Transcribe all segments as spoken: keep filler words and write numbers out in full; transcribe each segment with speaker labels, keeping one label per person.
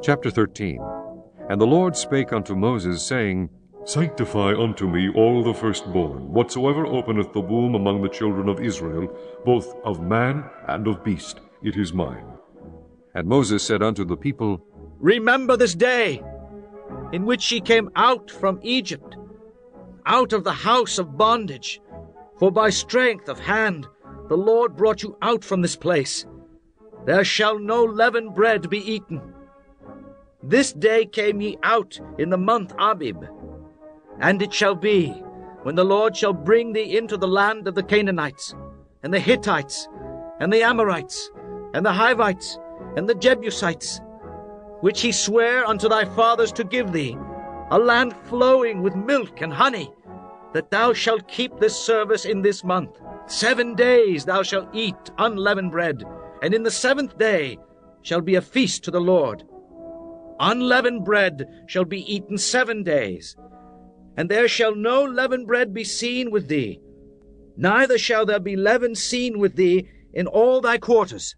Speaker 1: Chapter thirteen. And the Lord spake unto Moses, saying, Sanctify unto me all the firstborn, whatsoever openeth the womb among the children of Israel, both of man and of beast, it is mine. And Moses said unto the people,
Speaker 2: Remember this day, in which ye came out from Egypt, out of the house of bondage. For by strength of hand the Lord brought you out from this place. There shall no leavened bread be eaten. This day came ye out in the month Abib. And it shall be, when the Lord shall bring thee into the land of the Canaanites, and the Hittites, and the Amorites, and the Hivites, and the Jebusites, which he sware unto thy fathers to give thee, a land flowing with milk and honey, that thou shalt keep this service in this month. Seven days thou shalt eat unleavened bread, and in the seventh day shall be a feast to the Lord. Unleavened bread shall be eaten seven days, and there shall no leavened bread be seen with thee, neither shall there be leaven seen with thee in all thy quarters.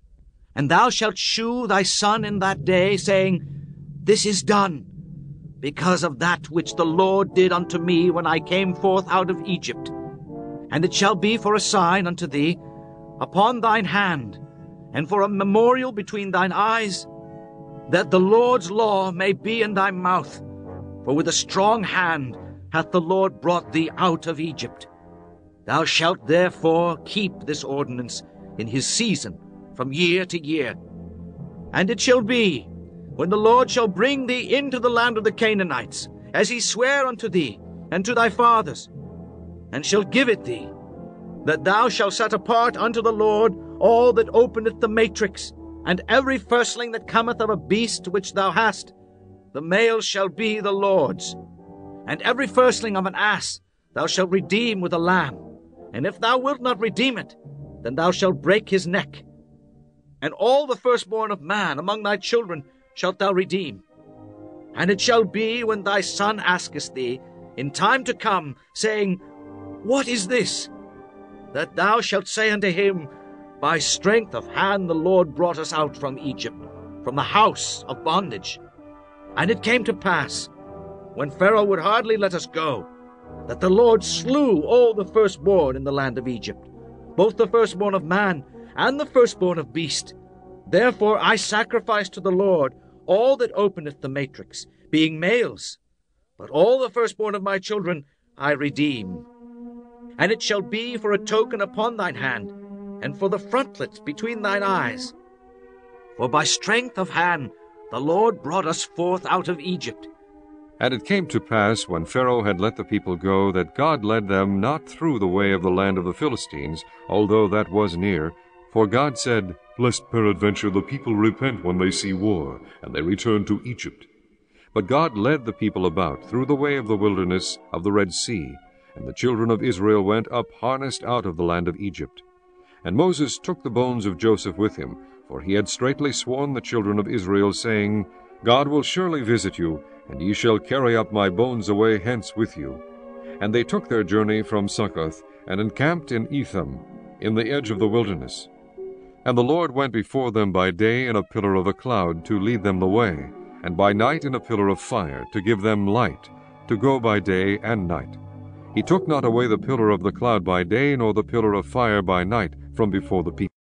Speaker 2: And thou shalt shew thy son in that day, saying, This is done, because of that which the Lord did unto me when I came forth out of Egypt. And it shall be for a sign unto thee upon thine hand, and for a memorial between thine eyes, that the Lord's law may be in thy mouth. For with a strong hand hath the Lord brought thee out of Egypt. Thou shalt therefore keep this ordinance in his season, from year to year. And it shall be, when the Lord shall bring thee into the land of the Canaanites, as he sware unto thee and to thy fathers, and shall give it thee, that thou shalt set apart unto the Lord all that openeth the matrix, and every firstling that cometh of a beast which thou hast, the male shall be the Lord's. And every firstling of an ass thou shalt redeem with a lamb, and if thou wilt not redeem it, then thou shalt break his neck. And all the firstborn of man among thy children shalt thou redeem. And it shall be, when thy son asketh thee in time to come, saying, What is this? That thou shalt say unto him, By strength of hand the Lord brought us out from Egypt, from the house of bondage. And it came to pass, when Pharaoh would hardly let us go, that the Lord slew all the firstborn in the land of Egypt, both the firstborn of man and the firstborn of beast. Therefore I sacrifice to the Lord all that openeth the matrix, being males, but all the firstborn of my children I redeem. And it shall be for a token upon thine hand, and for the frontlets between thine eyes. For by strength of hand the Lord brought us forth out of Egypt.
Speaker 1: And it came to pass, when Pharaoh had let the people go, that God led them not through the way of the land of the Philistines, although that was near. For God said, Lest peradventure the people repent when they see war, and they return to Egypt. But God led the people about through the way of the wilderness of the Red Sea, and the children of Israel went up harnessed out of the land of Egypt. And Moses took the bones of Joseph with him, for he had straitly sworn the children of Israel, saying, God will surely visit you, and ye shall carry up my bones away hence with you. And they took their journey from Succoth, and encamped in Etham, in the edge of the wilderness. And the Lord went before them by day in a pillar of a cloud, to lead them the way, and by night in a pillar of fire, to give them light, to go by day and night. He took not away the pillar of the cloud by day, nor the pillar of fire by night, from before the people.